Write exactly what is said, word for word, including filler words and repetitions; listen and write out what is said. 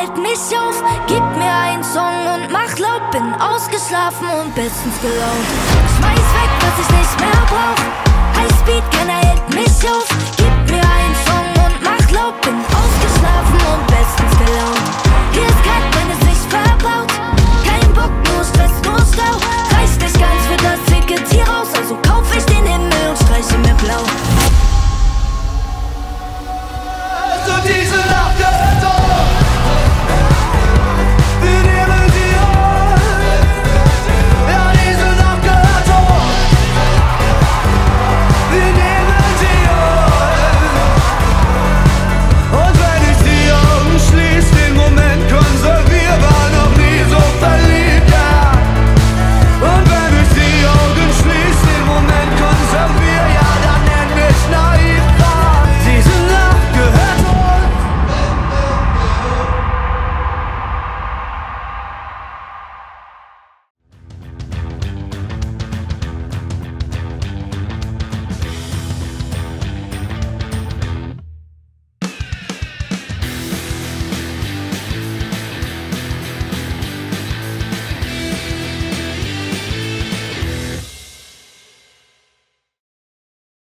hält mich auf. Gib mir einen Song und mach laut. Bin ausgeschlafen und bestens gelaunt. Schmeiß weg, was ich nicht mehr brauch. Highspeed, keiner hält mich auf. Gib mir einen Song und mach laut. Bin ausgeschlafen und bestens gelaunt.